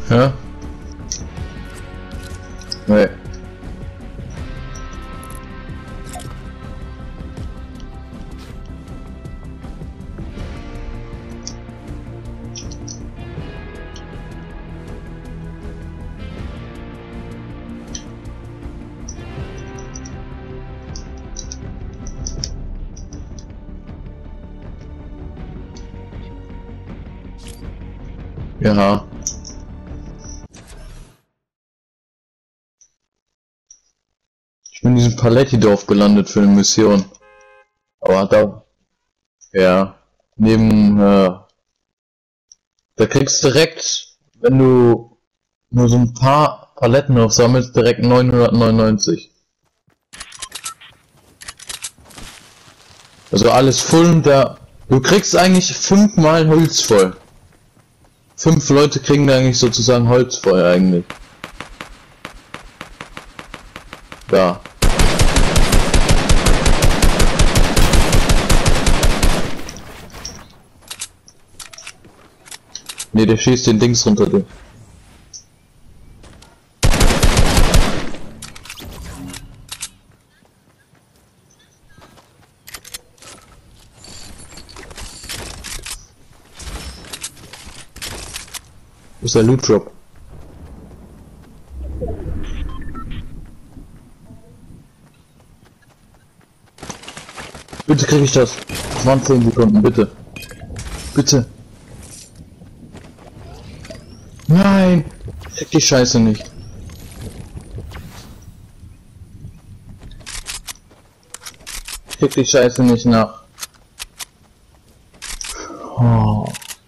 Ja? Nee. Ja. Ich bin in diesem Paletti-Dorf gelandet für eine Mission. Aber da... Ja. Neben... Da kriegst du direkt, wenn du nur so ein paar Paletten aufsammelst, direkt 999. Also alles voll und da... Du kriegst eigentlich 5-mal Holz voll. 5 Leute kriegen da eigentlich sozusagen Holz voll eigentlich. Da. Ne, der schießt den Dings runter, du. Wo ist der Loot Drop? Bitte krieg ich das. Das waren 10 Sekunden, bitte. Bitte. Nein! Krieg die Scheiße nicht. Krieg die Scheiße nicht nach. Oh.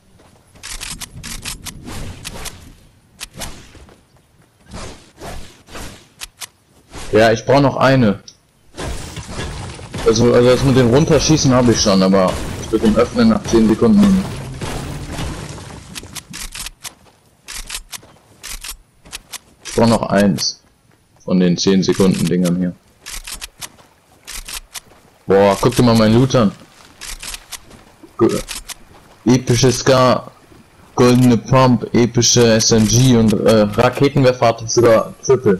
Ja, ich brauche noch eine. Also das mit dem Runterschießen habe ich schon, aber ich würde den öffnen nach 10 Sekunden. Ich brauche noch eins von den 10 Sekunden Dingern hier. Boah, guck dir mal meinen Loot an. Epische Scar, goldene Pump, epische SMG und Raketenwerfer hatte sogar Triple.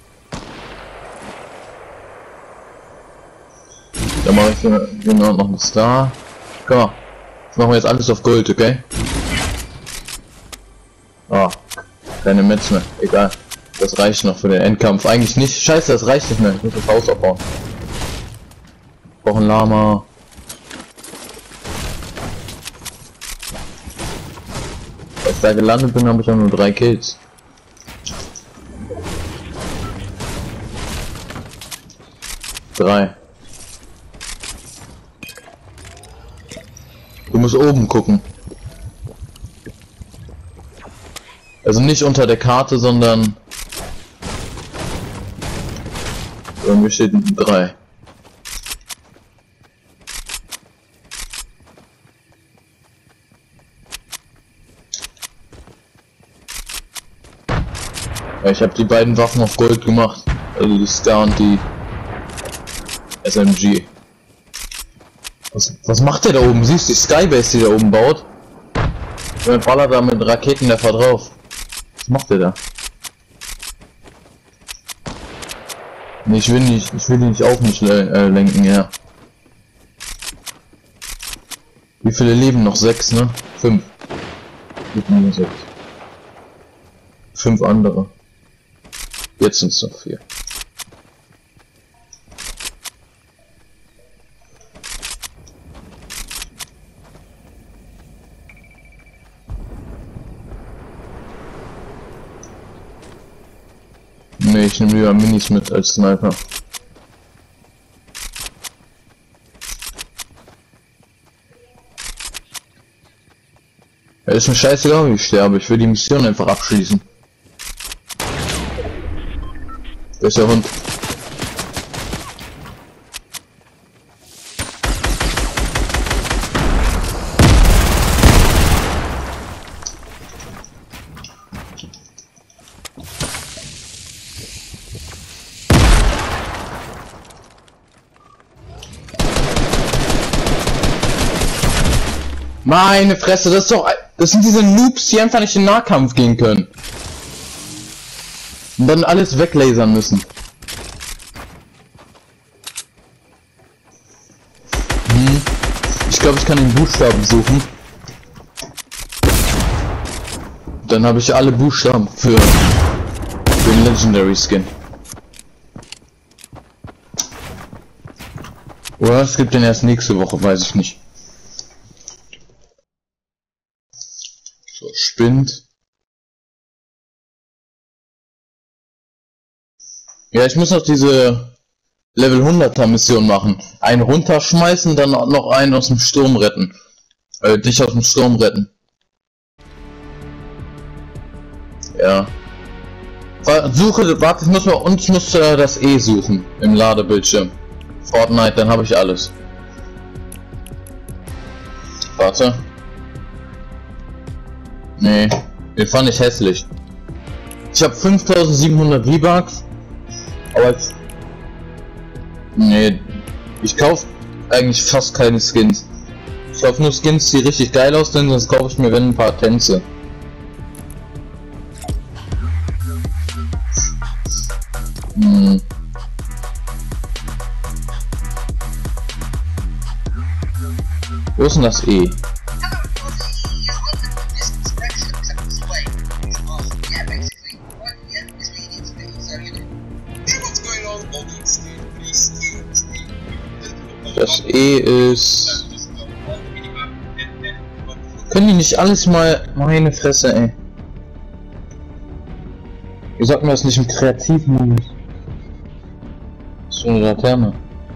Da mache ich genau noch einen Star. Komm mal, das machen wir jetzt alles auf Gold, okay? Ah, keine Metz mehr, egal. Das reicht noch für den Endkampf. Eigentlich nicht. Scheiße, das reicht nicht mehr. Ich muss das Haus abbauen. Ich brauche ein Lama. Als ich da gelandet bin, habe ich auch nur 3 Kills. Drei. Du musst oben gucken. Also nicht unter der Karte, sondern... Irgendwie steht 3. Ja, ich habe die beiden Waffen auf Gold gemacht. Also die Scar und die SMG. Was macht der da oben? Siehst du die Skybase, die da oben baut? Und dann ballert da mit Raketenwerfer drauf. Was macht der da? Nee, ich will die nicht auf mich lenken, ja. Wie viele leben noch? 6, ne? 5. 6. 5 andere. Jetzt sind es noch 4. Ne, ich nehme lieber Minis mit als Sniper. Ja, ist mir scheißegal, wie ich sterbe. Ich will die Mission einfach abschließen. Da ist der Hund. Meine Fresse, das ist doch... Das sind diese Noobs, die einfach nicht in den Nahkampf gehen können. Und dann alles weglasern müssen. Ich glaube, ich kann den Buchstaben suchen. Dann habe ich alle Buchstaben für den Legendary Skin. Oder es gibt den erst nächste Woche, weiß ich nicht. So, spinnt. Ja, ich muss noch diese Level 100er Mission machen. Einen runterschmeißen, dann noch einen aus dem Sturm retten. Dich aus dem Sturm retten. Ja. Suche, warte, ich muss das E suchen im Ladebildschirm. Fortnite, dann habe ich alles. Warte. Nee, den fand ich hässlich. Ich habe 5700 V-Bucks, aber nee, ich kaufe eigentlich fast keine Skins. Ich kaufe nur Skins, die richtig geil aussehen, sonst kaufe ich mir wenn ein paar Tänze. Wo ist denn das E? Das E ist... Können die nicht alles mal... Meine Fresse, ey. Wie sagt man das nicht im Kreativmodus? So eine Laterne.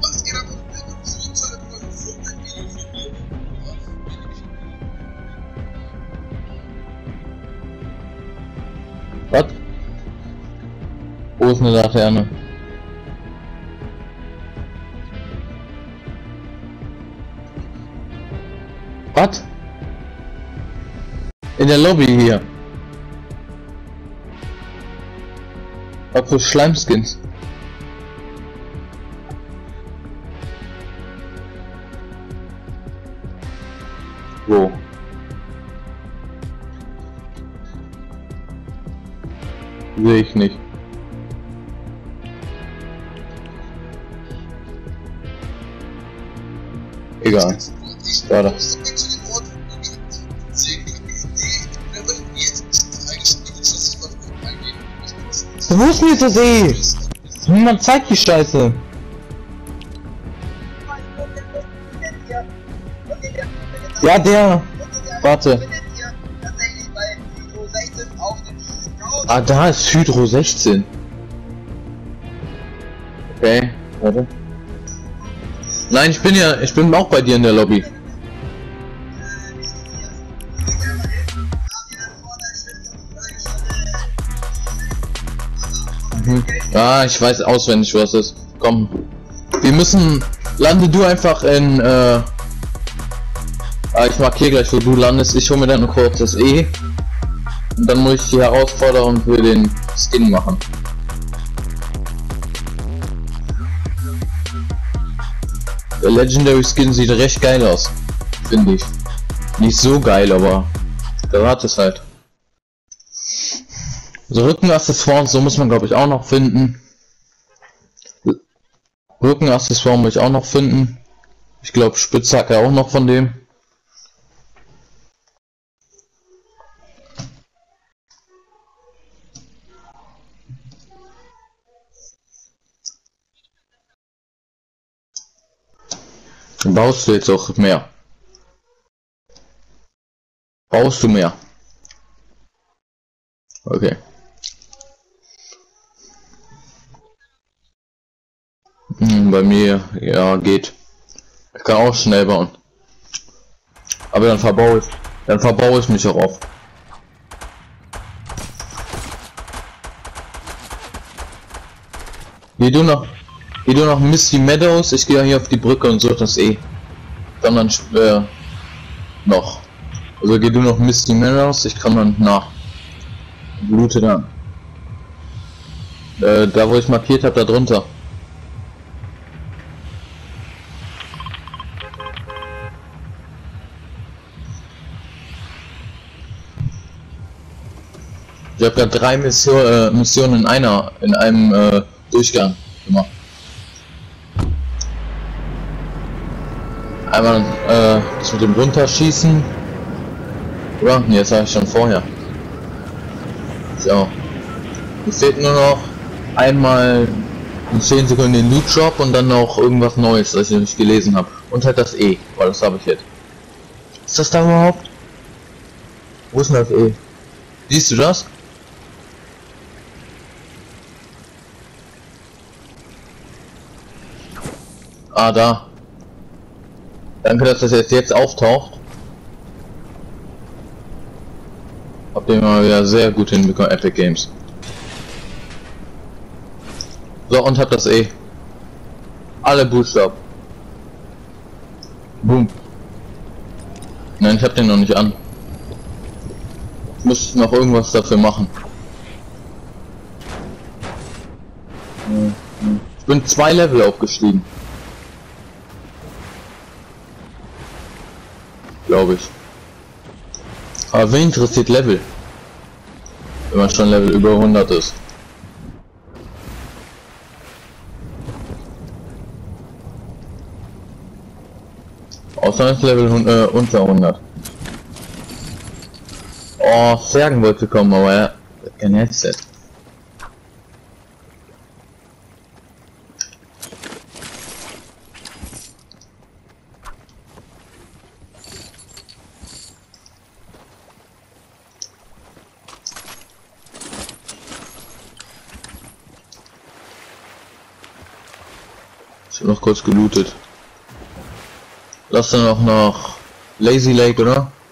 Was? Wo ist eine Laterne? Was? In der Lobby hier. Was für Schleimskins? Wo? Sehe ich nicht. Egal. Warte. Wo ist denn jetzt das E? Niemand zeigt die Scheiße. Ja, der. Warte. Ah, da ist Hydro 16. Okay, warte. Nein, ich bin auch bei dir in der Lobby. Ah, ich weiß auswendig, was es ist. Komm. Wir müssen... Lande du einfach in... ich markiere gleich, wo du landest. Ich hole mir dann noch kurz das E. Und dann muss ich die Herausforderung für den Skin machen. Der Legendary Skin sieht recht geil aus. Finde ich. Nicht so geil, aber... Da hat es halt. So Rückenaccessoires, so muss man glaube ich auch noch finden. Rückenaccessoires muss ich auch noch finden. Ich glaube Spitzhacke auch noch von dem. Baust du jetzt auch mehr? Baust du mehr? Okay. Bei mir, ja, geht. Ich kann auch schnell bauen. Aber dann verbaue ich mich auch oft. Geh du noch Misty Meadows, ich gehe hier auf die Brücke und suche das E. Dann noch. Also geh du noch Misty Meadows, ich kann dann nach. Blute dann. Da wo ich markiert habe, da drunter. Ich habe gerade 3 Missionen in einem Durchgang gemacht. Einmal das mit dem Runterschießen. Oder? Nee, jetzt habe ich schon vorher. So. Es fehlt nur noch einmal in 10 Sekunden den Loot Drop und dann noch irgendwas Neues, das ich nicht gelesen habe. Und halt das E, weil das habe ich jetzt. Ist das da überhaupt? Wo ist denn das E? Siehst du das? Ah, da. Danke, dass das jetzt auftaucht. Habt ihr mal wieder sehr gut hinbekommen, Epic Games. So, und hab das E. Alle Buchstaben. Boom. Nein, ich hab den noch nicht an. Ich muss noch irgendwas dafür machen. Ich bin 2 Level aufgestiegen. Glaube ich. Aber wen interessiert Level? Wenn man schon Level über 100 ist. Außer ist Level unter 100. Oh, Zergen wollte kommen, aber er hat kein Headset. Ich hab noch kurz gelootet. Lass dann auch noch Lazy Lake, oder?